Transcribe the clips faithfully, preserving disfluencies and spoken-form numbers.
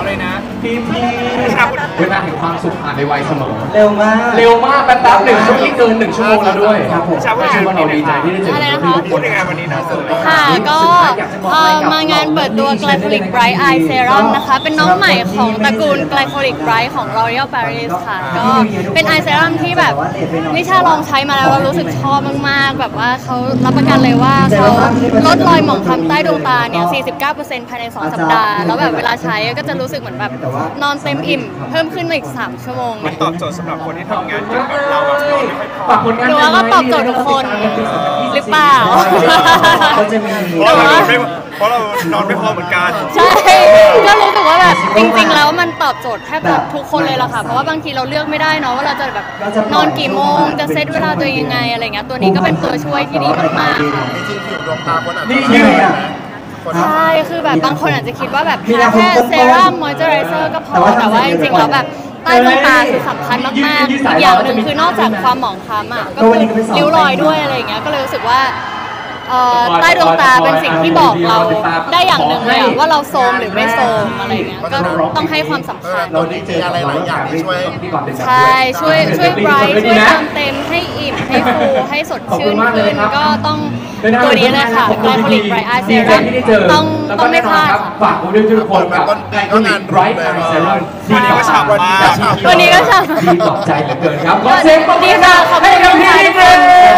เลยนะพี่พี่เวลาแห่งความสุขผ่านในวัยเสมอเร็วมากเร็วมากแป๊บๆหนึ่งชั่วโมงเกินหนึ่งชั่วโมงแล้วด้วยครับผมเชื่อว่าเราดีใจที่ได้เจอพี่พูดยังไงวันนี้นะค่ะก็มางานเปิดตัว Glycolic Bright Eye Serum นะคะเป็นน้องใหม่ของตระกูล Glycolic Bright ของ L'Oréal Paris ค่ะก็เป็น Eye Serum ที่แบบนิชาลองใช้มาแล้วเรารู้สึกชอบมากๆแบบว่าเขารับประกันเลยว่าเขาลดรอยหมองคล้ำใต้ดวงตาเนี่ย สี่สิบเก้าเปอร์เซ็นต์ ภายในสองสัปดาห์แล้วแบบเวลาใช้ก็จะรู้สึกเหมือนแบบนอนเต็มอิ่มเพิ่มขึ้นมาอีกสามชั่วโมงมันตอบโจทย์สำหรับคนที่ทำงานเกี่ยวกับเราแบบนอนไม่ค่อยพอหรือว่าก็ตอบโจทย์ทุกคนหรือเปล่าเพราะเราไม่เพราะเรานอนไม่พอเหมือนกันใช่ก็รู้สึกว่าแบบจริงๆแล้วมันตอบโจทย์แทบจะทุกคนเลยล่ะค่ะเพราะว่าบางทีเราเลือกไม่ได้เนาะว่าเราจะแบบนอนกี่โมงจะเซตเวลาตัวเองยังไงอะไรเงี้ยตัวนี้ก็เป็นตัวช่วยที่ดีมากๆค่ะจริงๆผิวดวงตาคนอาจจะใช่คือแบบบางคนอาจจะคิดว่าแบบทาแค่เซรั่มมอยเจอไรเซอร์ก็พอแต่ว่าจริงๆแล้วแบบใต้ดวงตาคือสำคัญมากๆอีกอย่างหนึ่งคือนอกจากความหมองคล้ำอ่ะก็คือริ้วรอยด้วยอะไรอย่างเงี้ยก็เลยรู้สึกว่าใต้ดวงตาเป็นสิ่งที่บอกเราได้อย่างหนึ่งเลยว่าเราโซมหรือไม่โซมอะไรเงี้ยก็ต้องให้ความสำคัญเราได้เจออะไรหลายอย่างที่ช่วยใช่ช่วยช่วยไบรท์ช่วยเติมเต็มให้อิ่มให้ฟูให้สดชื่นขึ้นก็ต้องตัวนี้เลยค่ะ Glycolic Bright Eye Serum ต้องต้องไม่พลาดฝากคุณด้วยทุกคนกับ Glycolic Bright Eye Serum ตัวนี้ก็ฉ่ำมากตัวนี้ก็ฉ่ำดีต่อใจเหลือเกินครับขอเสียงปรบมือให้กับพี่นิดนึง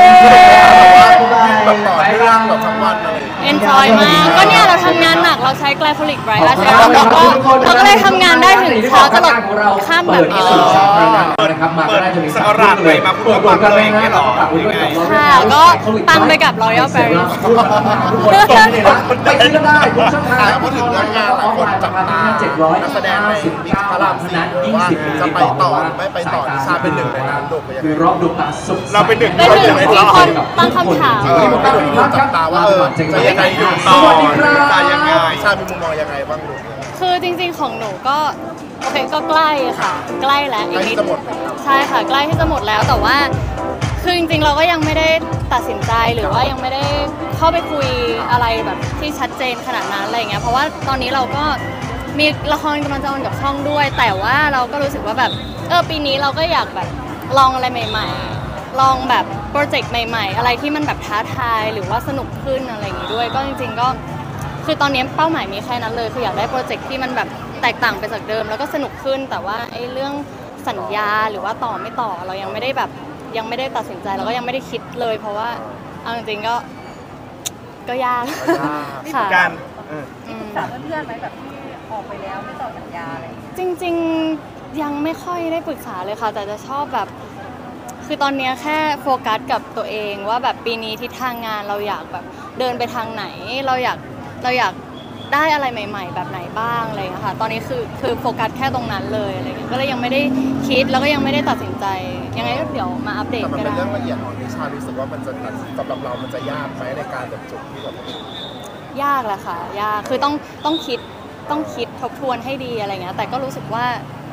แบบต่อเนื่องแบบทั้งวันอะไรเอนจอยมากก็เนี่ยเราทำงานหนักเราใช้ Glycolic Bright Eye Serum แล้วก็เราก็เลยทำงานได้ถึงเช้าตลอดค่ำแบบนี้เลยนะครับมาก็ได้จะมีสักการะเลยมาพูดกันเลยอย่างเงี้ยหรอค่ะก็ปังไปกับ L'Oréal Paris ไปซื้อก็ได้ทุกช่องทางพูดถึงเรื่องงานหลายคนจับตานักแสดงในวิกพระรามสี่ว่าจะไปต่อไม่ไปต่อนิชาเป็นหนึ่งในนั้นโดดไปยังไงคือรอบดวงตาสุดเราเป็นหนึ่งเป็นหนึ่งที่คนตั้งคำถามจับตาว่าเออจะยังไงอยู่ต่อจะยังไงชามีมุมมองยังไงบ้างลูกคือจริงๆของหนูก็โอเคก็ใกล้ค่ะใกล้แล้วอีกนิดใช่ค่ะใกล้ที่จะหมดแล้วแต่ว่าคือจริงๆเราก็ยังไม่ได้ตัดสินใจหรือว่ายังไม่ได้เข้าไปคุยอะไรแบบที่ชัดเจนขนาดนั้นอะไรเงี้ยเพราะว่าตอนนี้เราก็มีละครกำลังจะออนกับช่องด้วยแต่ว่าเราก็รู้สึกว่าแบบเออปีนี้เราก็อยากแบบลองอะไรใหม่ๆลองแบบโปรเจกต์ใหม่ๆอะไรที่มันแบบท้าทายหรือว่าสนุกขึ้นอะไรอย่างงี้ด้วยก็จริงๆก็คือตอนนี้เป้าหมายมีแค่นั้นเลยคืออยากได้โปรเจกต์ที่มันแบบแตกต่างไปจากเดิมแล้วก็สนุกขึ้นแต่ว่าไอ้เรื่องสัญญาหรือว่าต่อไม่ต่อเรายังไม่ได้แบบยังไม่ได้ตัดสินใจแล้วก็ยังไม่ได้คิดเลยเพราะว่าเอาจริงๆก็ก็ยากค่ะการที่ปรึกษาเพื่อนๆไหมแบบที่ออกไปแล้วไม่ต่อสัญญาอะไรจริงๆยังไม่ค่อยได้ปรึกษาเลยค่ะแต่จะชอบแบบคือตอนนี้แค่โฟกัสกับตัวเองว่าแบบปีนี้ทิศทางงานเราอยากแบบเดินไปทางไหนเราอยากเราอยากได้อะไรใหม่ๆแบบไหนบ้างอะไรอย่างเงี้ยค่ะตอนนี้คือคือโฟกัสแค่ตรงนั้นเลยอะไรเงี้ยก็เลยยังไม่ได้คิดแล้วก็ยังไม่ได้ตัดสินใจยังไงก็เดี๋ยวมาอัปเดตกันแต่มันเป็นเรื่องละเอียดอ่อนนิชารู้สึกว่ามันจะสำหรับเรามันจะยากไหมในการแบบจุดที่แบบยากแหละค่ะยากคือต้องต้องคิดต้องคิดทบทวนให้ดีอะไรเงี้ยแต่ก็รู้สึกว่า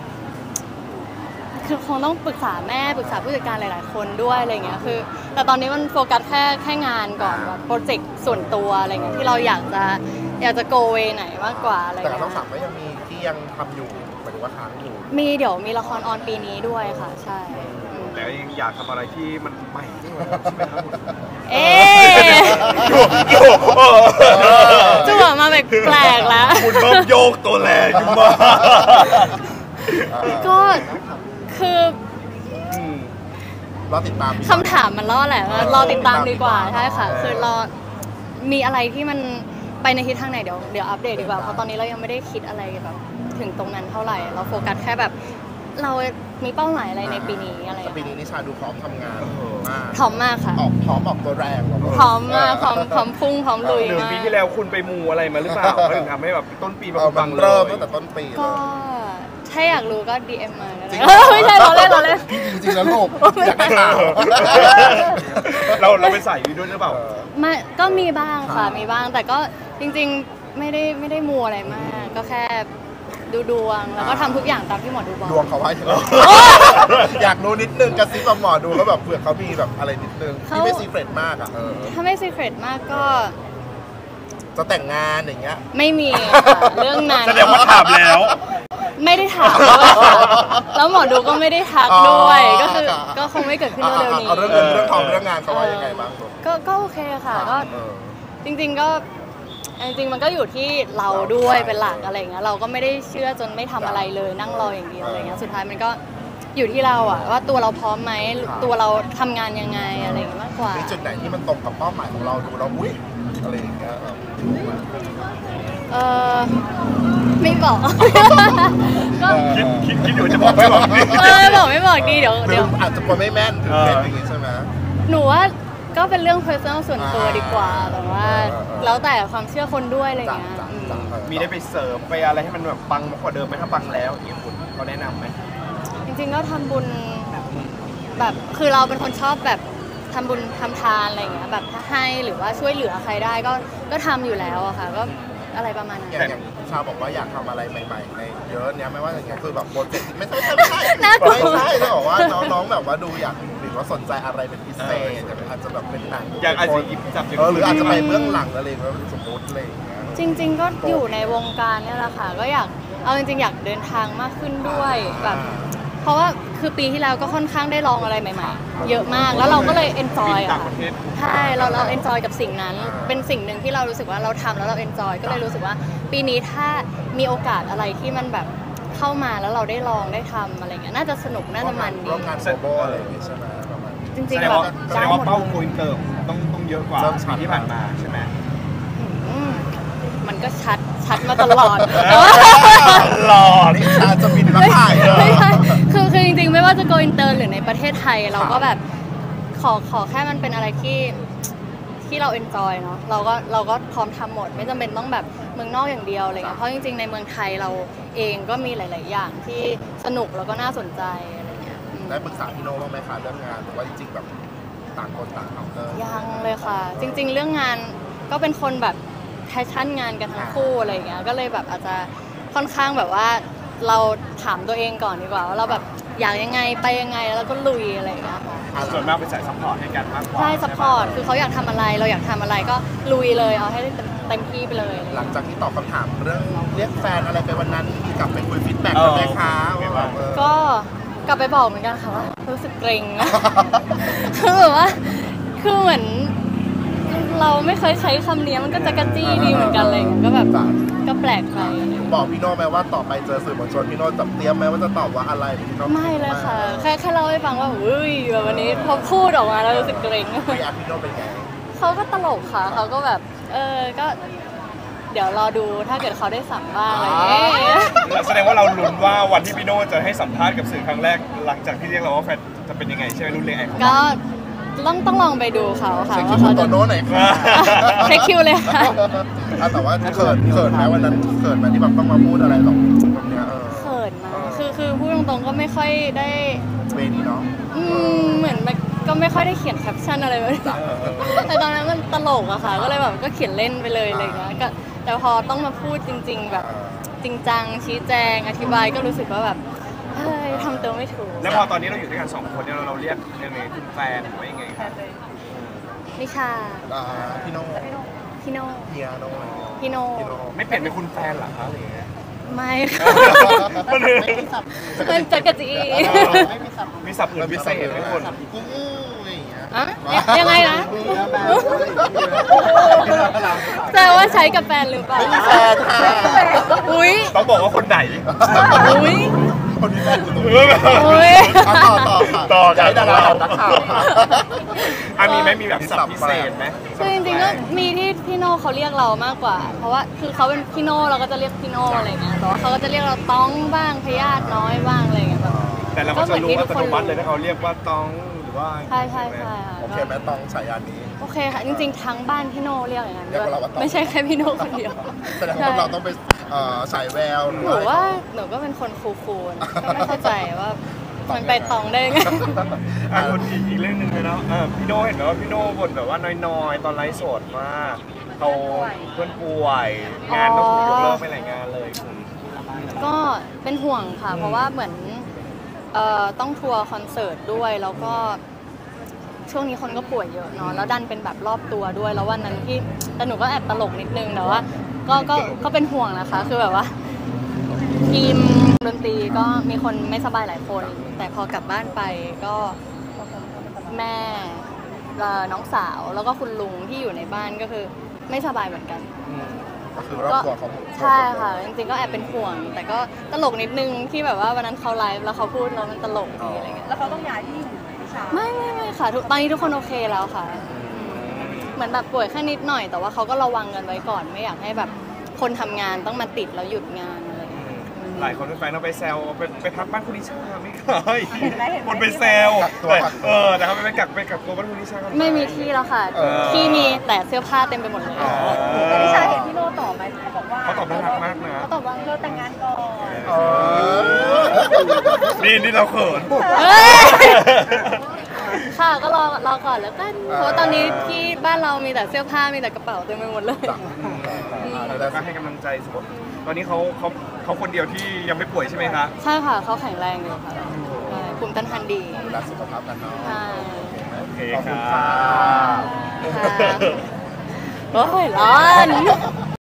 คือคงต้องปรึกษาแม่ปรึกษาผู้จัดการหลายๆคนด้วยอะไรเงี้ยคือแต่ตอนนี้มันโฟกัสแค่แค่งานก่อนแบบโปรเจกต์ส่วนตัวอะไรเงี้ยที่เราอยากจะอยากจะโกเวไหนมากกว่าอะไรแต่ต้องสั่งก็ยังมีที่ยังทำอยู่หมายถึงว่าค้างอยู่มีเดี๋ยวมีละครออนปีนี้ด้วยค่ะใช่แต่ยังอยากทำอะไรที่มันใหม่ที่สุดใช่ไหมครับเอ๊ะจั่วมาแบบแปลกแล้วคุณเริ่มโยกตัวแรงขึ้นมาก็คือรอติดตามคำถามมันล่อแหละรอติดตามดีกว่าใช่ค่ะคือรอมีอะไรที่มันไปในทิศทางไหนเดี๋ยวเดี๋ยวอัปเดตดีกว่าเพราะตอนนี้เรายังไม่ได้คิดอะไรแบบถึงตรงนั้นเท่าไหร่เราโฟกัสแค่แบบเรามีเป้าหมายอะไรในปีนี้อะไรปีนี้นิชาดูพร้อมทำงานมากพร้อมมากค่ะออกพร้อมออกตัวแรงพร้อมมากพร้อมพร้อมพุ่งพร้อมลุยมากปีที่แล้วคุณไปมูอะไรมาหรือเปล่าถึงทำให้แบบต้นปีมาฟังเริ่มตั้งแต่ต้นปีก็ถ้าอยากรู้ก็ ดี เอ็ม มาไม่ใช่เราเล่นเราเล่นจริงๆแล้วลูกอยากได้ข่าวเราเราไปใส่ด้วยหรือเปล่าไม่ก็มีบ้างค่ะมีบ้างแต่ก็จริงๆไม่ได้ไม่ได้มูอะไรมากก็แค่ดูดวงแล้วก็ทำทุกอย่างตามที่หมอดูบอกดวงเขาว่าอยากรู้นิดนึงกระซิบกับหมอดูแล้วแบบเผื่อเขามีแบบอะไรนิดนึงที่ไม่ซีเครตมากอ่ะถ้าไม่ซีเครตมากก็จะแต่งงานอย่างเงี้ยไม่มีค่ะเรื่องนั้นแสดงว่าถามแล้วไม่ได้ถามด้วยค่ะแล้วหมอดูก็ไม่ได้ทักด้วยก็คือก็คงไม่เกิดขึ้นเร็วๆนี้เอาเรื่องเงินเรื่องทองเรื่องงานเขาว่ายังไงบ้างก็ก็โอเคค่ะก็จริงๆก็จริงๆมันก็อยู่ที่เราด้วยเป็นหลักอะไรเงี้ยเราก็ไม่ได้เชื่อจนไม่ทำอะไรเลยนั่งรออย่างเดียวอะไรเงี้ยสุดท้ายมันก็อยู่ที่เราอะว่าตัวเราพร้อมไหมตัวเราทำงานยังไงอะไรอย่างเงี้ยมากกว่ามีจุดไหนที่มันตรงกับเป้าหมายของเราดูแล้วอุ้ยอะไรอย่างเงี้ยเออไม่บอกก็คิดคิดคิดอยู่จะบอกไม่บอกดีเออบอกไม่บอกดีเดี๋ยวเดี๋ยวอาจจะคนไม่แม่นถึงเป็นอย่างงี้ใช่ไหมหนูว่าก็เป็นเรื่อง personal ส่วนตัวดีกว่าแต่ว่าแล้วแต่ความเชื่อคนด้วยอะไรเงี้ยมีได้ไปเสริมไปอะไรให้มันแบบปังมากกว่าเดิมไหมถ้าปังแล้วอย่างคุณเขาแนะนำไหมจริงๆก็ทำบุญแบบคือเราเป็นคนชอบแบบทำบุญทำทานอะไรเงี้ยแบบถ้าให้หรือว่าช่วยเหลือใครได้ก็ก็ทำอยู่แล้วอะค่ะก็อะไรประมาณนั้นอย่างชาวบอกว่าอยากทำอะไรใหม่ๆในเยอะเนี้ยไม่ว่าอย่างเงี้ยคือแบบโปรเจกต์ไม่ใช่ไม่ใช่ไม่ใช่จะบอกว่าน้องๆแบบว่าดูอยากหรือว่าสนใจอะไรเป็นพิเศษอาจจะแบบเป็นหนังอยากอาจจะหยิบจับหรืออาจจะไปเบื้องหลังอะไรแบบสมมติอะไรอย่างเงี้ยจริงๆก็อยู่ในวงการเนี่ยแหละค่ะก็อยากเอาจริงๆอยากเดินทางมากขึ้นด้วยแบบเพราะว่าคือปีที่แล้วก็ค่อนข้างได้ลองอะไรใหม่ๆเยอะมากแล้วเราก็เลยเอนจอยอ่ะใช่เราเราเอนจอยกับสิ่งนั้นเป็นสิ่งหนึ่งที่เรารู้สึกว่าเราทำแล้วเราเอนจอยก็เลยรู้สึกว่าปีนี้ถ้ามีโอกาสอะไรที่มันแบบเข้ามาแล้วเราได้ลองได้ทำอะไรเงี้ยน่าจะสนุกน่าจะมันดีร่วมงานโซโบอะไรอย่างเงี้ยใช่ไหมประมาณจริงๆแบบแสดงว่าเป้าโกอินเตอร์ต้องต้องเยอะกว่าปีที่ผ่านมาใช่ไหมมันก็ชัดชัดมาตลอดหล่อนี่ชาจะบินมาถ่ายเลยคือคือจริงๆไม่ว่าจะโกอินเตอร์หรือในประเทศไทยเราก็แบบขอขอแค่มันเป็นอะไรที่ที่เราเอนจอยเนาะเราก็เราก็พร้อมทำหมดไม่จำเป็นต้องแบบเมืองนอกอย่างเดียวอะไรเงี้ยเพราะจริงๆในเมืองไทยเราเองก็มีหลายๆอย่างที่สนุกแล้วก็น่าสนใจอะไรเงี้ยได้ปรึกษาพี่โน้บ้างไหมคะเรื่องงานหรือว่าจริงๆแบบต่างคนต่างทำเลยยังเลยค่ะจริงๆเรื่องงานก็เป็นคนแบบแพชชั่นงานกันทั้งคู่อะไรเงี้ยก็เลยแบบอาจจะค่อนข้างแบบว่าเราถามตัวเองก่อนดีกว่าว่าเราแบบอยากยังไงไปยังไงแล้วก็ลุยอะไรอย่างเงี้ยค่ะส่วนมากเป็นสายซัพพอร์ตให้กันมากกว่าใช่ซัพพอร์ตคือเขาอยากทำอะไรเราอยากทำอะไรก็ลุยเลยเอาให้เต็มที่ไปเลยหลังจากที่ตอบคำถามเรื่องเรียกแฟนอะไรไปวันนั้นมีกลับไปคุยฟีดแบ็กกันไหมคะก็กลับไปบอกเหมือนกันค่ะว่ารู้สึกเกรงคือแบบว่าคือเหมือนเราไม่เคยใช้คำนี้มันก็จะกระจี้ดีเหมือนกันเลยก็แบบก็แปลกไปบอกพี่โน่ไหมว่าต่อไปเจอสื่อมวลชนพี่โน่จับเตรียมไหมว่าจะตอบว่าอะไรพี่โน่ไม่เลยค่ะแค่แค่เล่าให้ฟังว่าอุ้ยแบบวันนี้พอพูดออกมาแล้วรู้สึกเกรงพี่อาพี่โน่เป็นไงเขาก็ตลกค่ะเขาก็แบบเออก็เดี๋ยวรอดูถ้าเกิดเขาได้สัมภาษณ์อะไรอย่างเงี้ยแสดงว่าเราลุ้นว่าวันที่พี่โน่จะให้สัมภาษณ์กับสื่อครั้งแรกหลังจากที่เรียกเราว่าแฟนจะเป็นยังไงใช่ไหมรุ่นเล็กไอ้ก็ต้องต้องลองไปดูเขาค่ะว่าเขาจะโน้ไหนเช็คคิวเลยค่ะแต่ว่าเขินเขินไหมวันนั้นเขินไหมที่แบบต้องมาพูดอะไรหรอกตรงเนี้ยเขินนะคือคือพูดตรงๆก็ไม่ค่อยได้เวนี้เนาะอืมเหมือนก็ไม่ค่อยได้เขียนแคปชั่นอะไรแบบนี้แต่ตอนนั้นมันตลกอะค่ะก็เลยแบบก็เขียนเล่นไปเลยอะไรเงี้ยก็แต่พอต้องมาพูดจริงๆแบบจริงจังชี้แจงอธิบายก็รู้สึกว่าแบบเฮ้ยทำตัวไม่ถูกแล้วพอตอนนี้เราอยู่ด้วยกันสองคนเนี่ยเราเรียกยังไงคุณแฟนหรือว่ายังไงครับนิชาพี่โน่พี่โน่เฮียโน่พี่โน่ไม่เปลี่ยนเป็นคุณแฟนหรอคะหรือไม่ค่ะมันจะกระจีมีศัพท์อื่นพิเศษไหมคุณอะยังไงนะแปลว่าใช้กับแฟนหรือเปล่าแฟนค่ะอุ้ยต้องบอกว่าคนไหนอุ้ยคนที่แฟนอยู่ตรงนี้ต่อต่อค่ะต่อใช้ดารานักข่าวอ่ะมีไหมมีแบบศัพท์พิเศษไหมคือจริงๆก็มีที่พี่โน่เขาเรียกเรามากกว่าเพราะว่าคือเขาเป็นพี่โน่เราก็จะเรียกพี่โน่อะไรเงี้ยแต่ว่าเขาก็จะเรียกเราต้องบ้างพยาธิน้อยบ้างอะไรเงี้ยแบบแต่เราก็จะรู้ว่าอัตโนมัติเลยถ้าเขาเรียกว่าต้องหรือว่าใช่ใช่ใช่ค่ะโอเคไหมต้องฉายานี้โอเคค่ะจริงๆทั้งบ้านพี่โน่เรียกอย่างนั้นไม่ใช่แค่พี่โน่คนเดียวแสดงว่าเราต้องไปฉายแววหนูว่าหนูก็เป็นคนคูลๆก็ไม่เข้าใจว่ามันไปตองได้ไงอ่ะคนอีกเรื่องหนึ่งเลยเนาะพี่โน่เห็นไหมว่าพี่โน่บ่นแบบว่าน้อยๆตอนไลฟ์สดว่าเขาเพื่อนป่วยงานต้องถูกยกเลิกไปหลายงานเลยก็เป็นห่วงค่ะเพราะว่าเหมือนต้องทัวร์คอนเสิร์ตด้วยแล้วก็ช่วงนี้คนก็ป่วยเยอะเนาะแล้วดันเป็นแบบรอบตัวด้วยแล้ววันนั้นที่แต่หนูก็แอบตลกนิดนึงแต่ว่าก็ก็ก็เป็นห่วงนะคะคือแบบว่าทีมดนตรีก็มีคนไม่สบายหลายคน แต่พอกลับบ้านไปก็แม่น้องสาวแล้วก็คุณลุงที่อยู่ในบ้านก็คือไม่สบายเหมือนกันก็คือรอบตัวเขาใช่ค่ะจริงๆก็แอบเป็นห่วงแต่ก็ตลกนิดนึงที่แบบว่าวันนั้นเขาไลฟ์แล้วเขาพูดแล้วมันตลกดีอะไรเงี้ยแล้วเขาต้องย้ายที่อยู่วิชาไม่ไม่ไม่ค่ะทุกตอนนี้ทุกคนโอเคแล้วค่ะเหมือนแบบป่วยแค่นิดหน่อยแต่ว่าเขาก็ระวังกันไว้ก่อนไม่อยากให้แบบคนทำงานต้องมาติดแล้วหยุดงานอะไรเงี้ยหลายคนเป็นแฟนเราไปแซวไปไปพักบ้านคุณนิชาไม่เคยคนไปแซวกักตัวแต่กักตัวเออแต่เขาไปกักไปกักตัวบ้านคุณนิชากันไม่มีที่แล้วค่ะเออที่มีแต่เสื้อผ้าเต็มไปหมดเลยอ๋อแต่นิชาเห็นพี่โน่ตอบไหมเขาบอกว่าเขาตอบน่ารักมากนะเขาตอบว่าเราแต่งงานก่อนเออนี่นี่เราเขินเอ้ยค่ะก็รอรอก่อนแล้วกันเพราะว่าตอนนี้ที่บ้านเรามีแต่เสื้อผ้ามีแต่กระเป๋าเต็มไปหมดเลยแล้วก็ให้กำลังใจสมมติตอนนี้เขาเขาเขาคนเดียวที่ยังไม่ป่วยใช่ไหมคะใช่ค่ะเขาแข็งแรงอยู่ค่ะใช่ภูมิต้านทานดีดูแลสุขภาพกันเนาะใช่โอเคขอบคุณค่ะค่ะค่ะโอ้ยร้อน